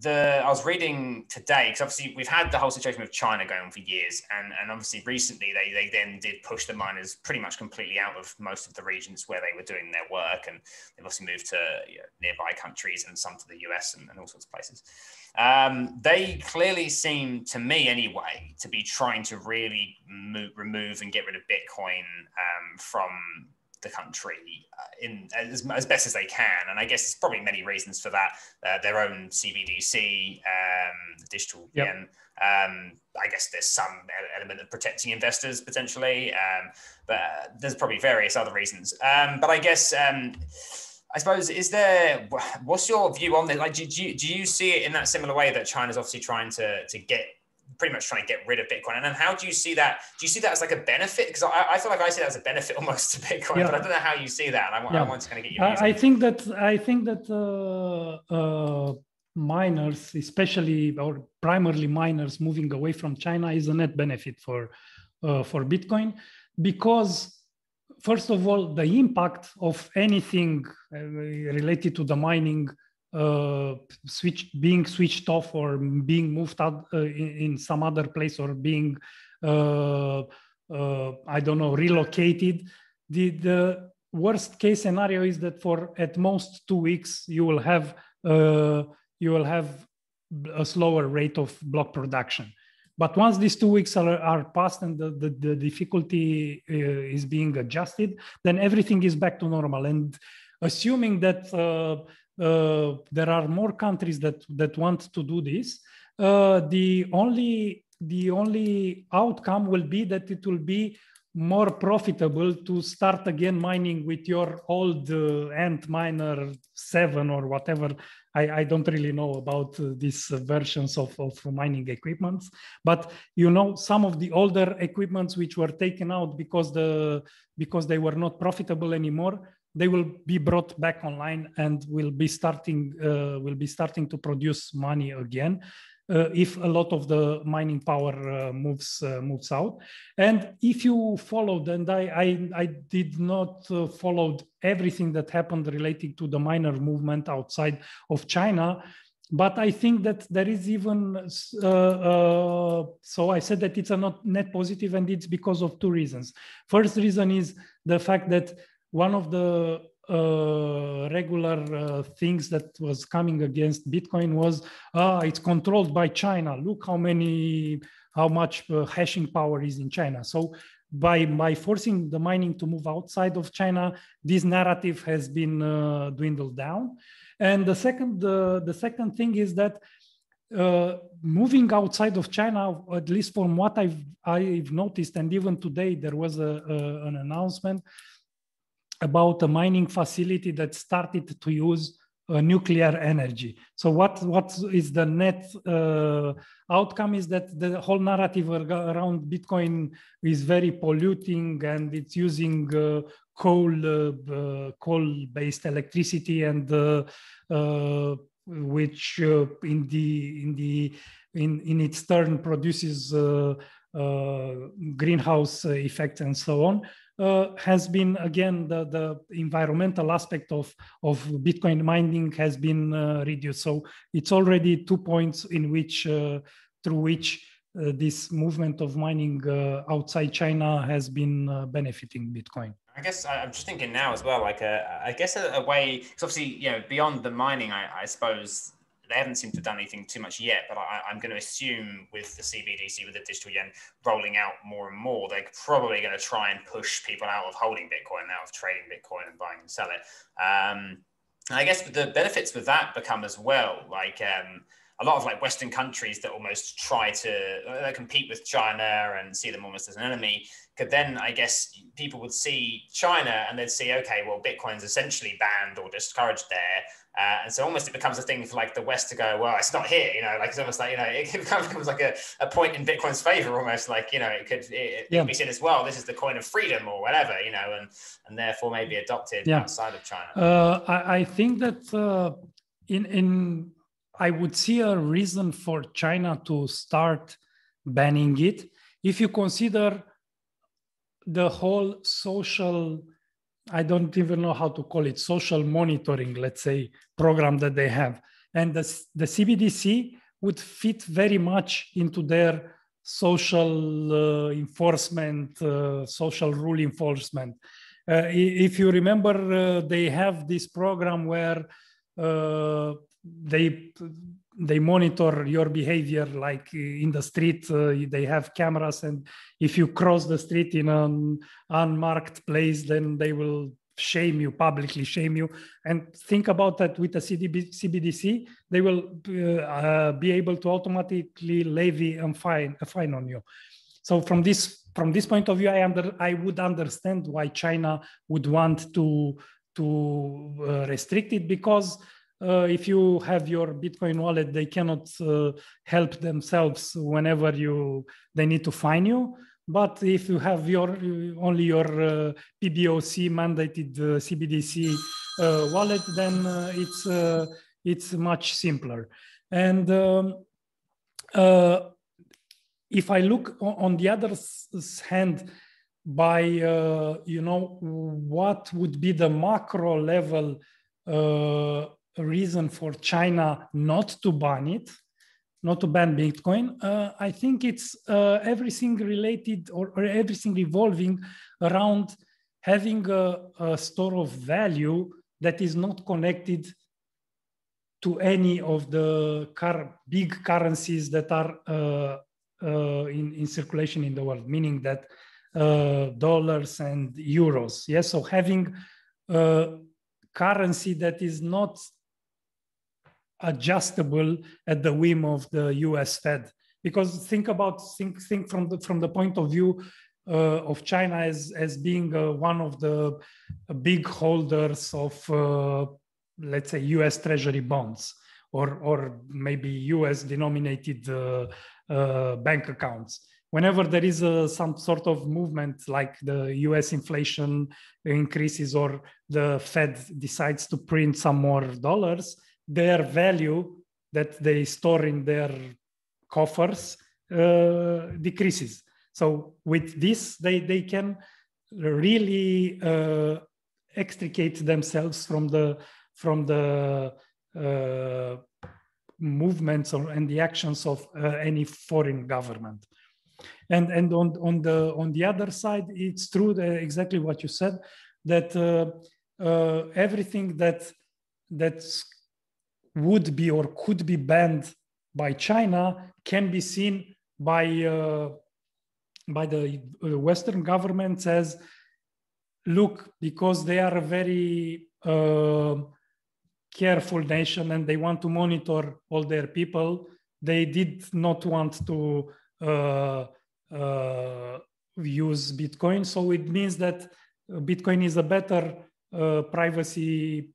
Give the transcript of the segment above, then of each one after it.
I was reading today, because obviously we've had the whole situation with China going on for years, and obviously recently they then did push the miners pretty much completely out of most of the regions where they were doing their work, and they've obviously moved to nearby countries and some to the US and all sorts of places. They clearly seem, to me anyway, to be trying to really remove and get rid of Bitcoin from the country as best as they can. And I guess there's probably many reasons for that. Their own CBDC, the digital yen. I guess there's some element of protecting investors potentially, but there's probably various other reasons. But I guess, I suppose, what's your view on this? Like, do you see it in that similar way that China's obviously trying to pretty much trying to get rid of Bitcoin? And then how do you see that? Do you see that as like a benefit? Because I feel like I see that as a benefit almost to Bitcoin, but I don't know how you see that. And I want to kind of get your views. I think that miners, especially or primarily miners, moving away from China is a net benefit for Bitcoin, because first of all, the impact of anything related to the mining being switched off or being moved out in some other place, or being I don't know, relocated. The worst case scenario is that for at most 2 weeks you will have a slower rate of block production. But once these 2 weeks are passed and the difficulty is being adjusted, then everything is back to normal. And assuming that there are more countries that want to do this, the only outcome will be that it will be more profitable to start again mining with your old Antminer 7 or whatever. I don't really know about these versions of mining equipments, but some of the older equipments which were taken out because they were not profitable anymore, they will be brought back online and will be starting to produce money again. If a lot of the mining power moves out. And if you followed, and I did not follow everything that happened relating to the miner movement outside of China, but I think that there is even, so I said that it's a not net positive, and it's because of 2 reasons. First reason is the fact that one of the regular things that was coming against Bitcoin was, it's controlled by China. Look how much hashing power is in China. So by forcing the mining to move outside of China, this narrative has been dwindled down. And the second thing is that moving outside of China, at least from what I've noticed, and even today there was an announcement about a mining facility that started to use nuclear energy. So what is the net outcome is that the whole narrative around Bitcoin is very polluting, and it's using coal-based electricity, and which in its turn produces greenhouse effects and so on. Has been, again, the environmental aspect of Bitcoin mining has been reduced. So it's already 2 points in which through which this movement of mining outside China has been benefiting Bitcoin. I guess I'm just thinking now as well, like I guess a way, because obviously, beyond the mining, I suppose they haven't seemed to have done anything too much yet, but I'm going to assume with the CBDC, with the digital yen rolling out more and more, they're probably going to try and push people out of holding Bitcoin, out of trading Bitcoin and buying and sell it. I guess the benefits with that become as well, like a lot of like Western countries that almost try to compete with China and see them almost as an enemy, could then, I guess, people would see China and they'd see, okay, well, Bitcoin's essentially banned or discouraged there. And so almost it becomes a thing for like the West to go, well, it's not here, like it's almost like, it becomes like a point in Bitcoin's favor, almost like, it could be seen as, well, this is the coin of freedom or whatever, and therefore maybe adopted outside of China. I think that I would see a reason for China to start banning it if you consider the whole social, I don't even know how to call it, social monitoring, let's say, program that they have. And the CBDC would fit very much into their social enforcement, social rule enforcement. If you remember, they have this program where they monitor your behavior, like in the street. They have cameras, and if you cross the street in an unmarked place, then they will shame you, publicly shame you. And think about that with the CBDC, they will be able to automatically levy a fine on you. So from this point of view, I would understand why China would want to restrict it, because if you have your Bitcoin wallet, they cannot help themselves whenever they need to fine you. But if you have only your PBOC mandated CBDC wallet, then it's much simpler. And if I look on the other hand, by what would be the macro level reason for China not to ban it, not to ban Bitcoin, I think it's everything related or everything revolving around having a store of value that is not connected to any of the big currencies that are in circulation in the world, meaning that dollars and euros. Yes, so having a currency that is not adjustable at the whim of the US Fed, because think from the point of view of China as being one of the big holders of let's say US Treasury bonds or maybe US denominated bank accounts. Whenever there is some sort of movement, like the US inflation increases or the Fed decides to print some more dollars, their value that they store in their coffers decreases. So with this, they can really extricate themselves from the movements and the actions of any foreign government. And on the other side, it's true exactly what you said, that everything that would be or could be banned by China can be seen by the Western governments as, look, because they are a very careful nation and they want to monitor all their people, they did not want to use Bitcoin. So it means that Bitcoin is a better privacy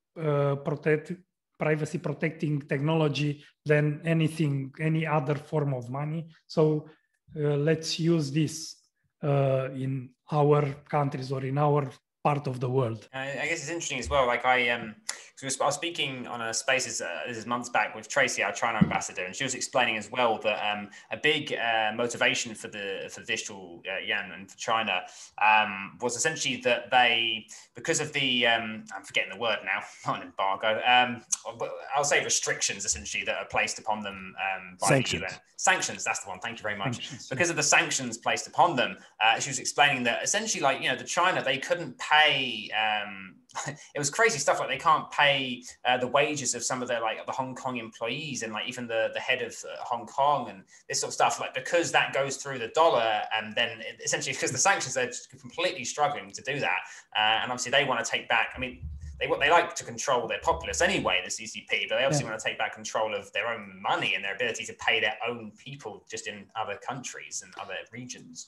protecting technology than any other form of money. So let's use this in our countries or in our part of the world. I guess it's interesting as well. Like I was speaking on a Spaces this is months back with Tracy, our China ambassador, and she was explaining as well that a big motivation for digital yuan and for China was essentially that they, because of the I'm forgetting the word now, not an embargo, I'll say restrictions essentially that are placed upon them by sanctions. the UN. Sanctions, that's the one. Thank you very much. Sanctions, because of the sanctions placed upon them, she was explaining that essentially, like, the China, they couldn't pay. It was crazy stuff, like they can't pay the wages of some of their, like, the Hong Kong employees and like even the head of Hong Kong and this sort of stuff, like, because that goes through the dollar, and then essentially because the sanctions, they're just completely struggling to do that, and obviously they want to take back. I mean, they like to control their populace anyway, the CCP, but they obviously want to take back control of their own money and their ability to pay their own people just in other countries and other regions.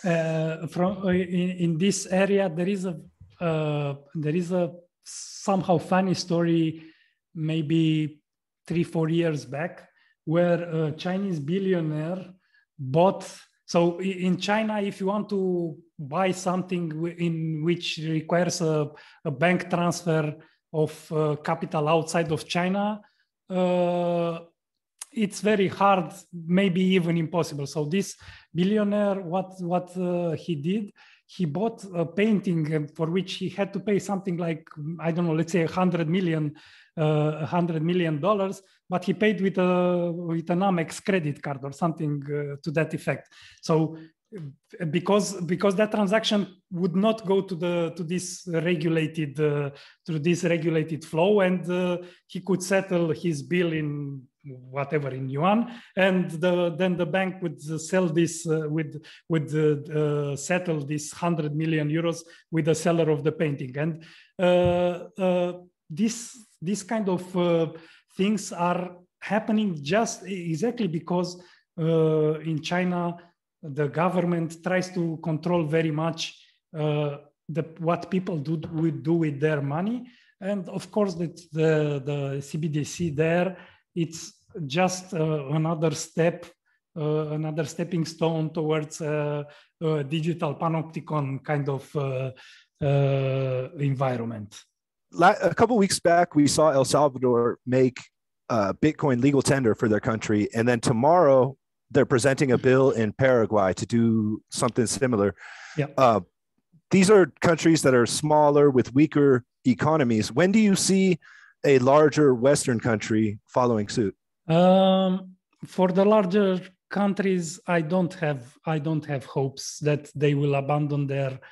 In this area, there is a somehow funny story, maybe 3-4 years back, where a Chinese billionaire bought. So in China, if you want to buy something in which requires a bank transfer of capital outside of China, it's very hard, maybe even impossible. So this billionaire, what he did, he bought a painting for which he had to pay something like, I don't know, let's say $100 million, but he paid with an Amex credit card or something to that effect. So because that transaction would not go to this regulated flow, and he could settle his bill in whatever in yuan, and then the bank would sell this settle this 100 million euros with the seller of the painting. And this kind of things are happening just exactly because in China the government tries to control very much what people do with their money. And of course that the CBDC there, it's just another step, another stepping stone towards a digital panopticon kind of environment. A couple of weeks back, we saw El Salvador make Bitcoin legal tender for their country. And then tomorrow, they're presenting a bill in Paraguay to do something similar. Yeah. These are countries that are smaller with weaker economies. When do you see a larger Western country following suit? For the larger countries, I don't have hopes that they will abandon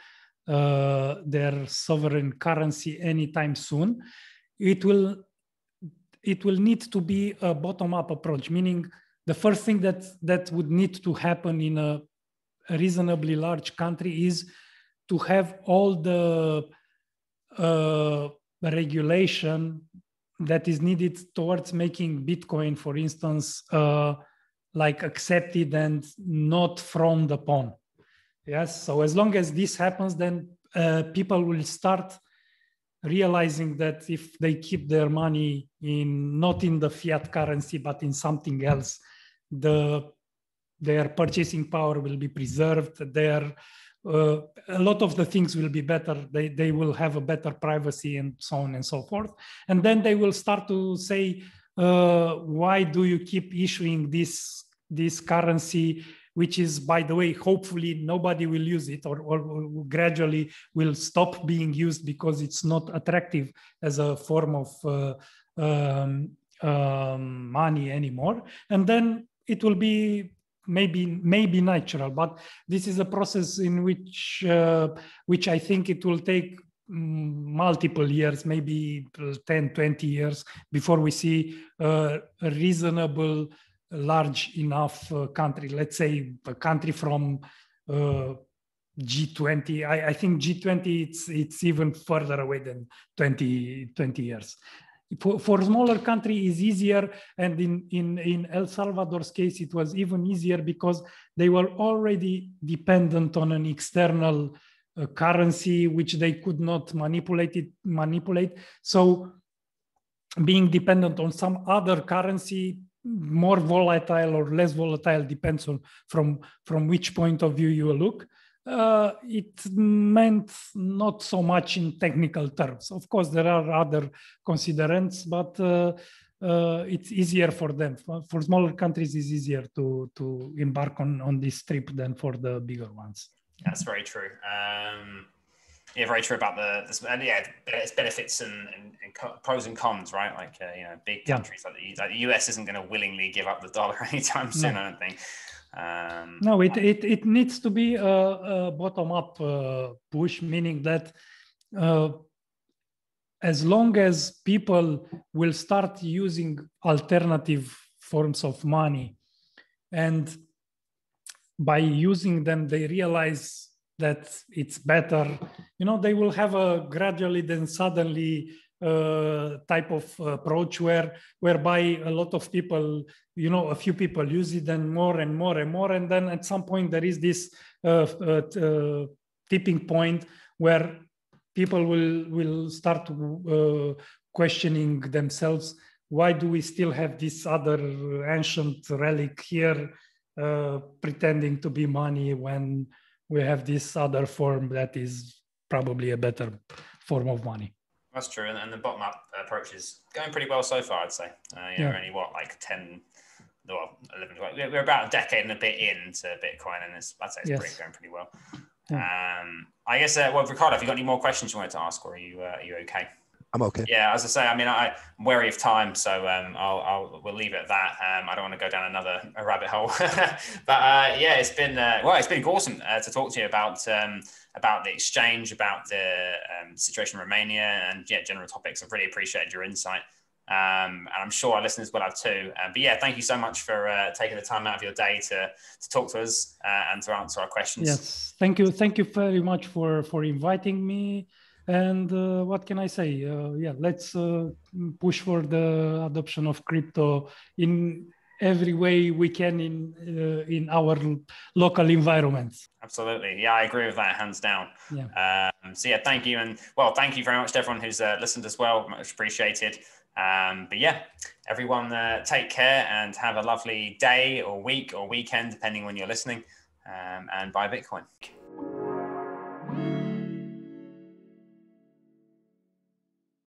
their sovereign currency anytime soon. It will need to be a bottom-up approach, meaning the first thing that would need to happen in a reasonably large country is to have all the regulation that is needed towards making Bitcoin, for instance, like accepted and not frowned upon. Yes, so as long as this happens, then people will start realizing that if they keep their money not in the fiat currency, but in something else, their purchasing power will be preserved. A lot of the things will be better. They will have a better privacy and so on and so forth. And then they will start to say, why do you keep issuing this currency, which is, by the way, hopefully nobody will use it or gradually will stop being used because it's not attractive as a form of money anymore. And then it will be maybe natural, but this is a process in which I think it will take multiple years, maybe 10, 20 years before we see a reasonable, large enough country, let's say a country from G20. I think G20, it's even further away than 20 years. For smaller country is easier, and in El Salvador's case it was even easier because they were already dependent on an external currency which they could not manipulate. So being dependent on some other currency, more volatile or less volatile, depends on from which point of view you look. It meant not so much in technical terms. Of course, there are other considerants, but it's easier for them. For smaller countries, it's easier to embark on this trip than for the bigger ones. That's very true. Yeah, very true about its benefits and pros and cons, right? Like big countries like the US isn't going to willingly give up the dollar anytime soon. No. I don't think. No, it needs to be a bottom-up push, meaning that as long as people will start using alternative forms of money, and by using them, they realize that it's better, they will have a gradually then suddenly type of approach whereby a lot of people, a few people use it, and more, and then at some point there is this tipping point where people will start questioning themselves, why do we still have this other ancient relic here pretending to be money when we have this other form that is probably a better form of money. That's true, and the bottom-up approach is going pretty well so far, I'd say. We're only, 11, we're about a decade and a bit into Bitcoin, and I'd say it's going pretty well. Yeah. I guess, Ricardo, have you got any more questions you wanted to ask, or are you okay? I'm okay. Yeah, as I say, I mean, I'm wary of time, so we'll leave it at that. I don't want to go down another rabbit hole, but yeah, it's been awesome to talk to you about the exchange, about the situation in Romania, and yeah, general topics. I've really appreciated your insight, and I'm sure our listeners will have too. But yeah, thank you so much for taking the time out of your day to talk to us and to answer our questions. Yes, thank you very much for inviting me. And what can I say? Yeah, let's push for the adoption of crypto in every way we can in our local environments. Absolutely. Yeah, I agree with that, hands down. Yeah. So yeah, thank you. And well, thank you very much to everyone who's listened as well. Much appreciated. But yeah, everyone take care and have a lovely day or week or weekend, depending when you're listening. And buy Bitcoin.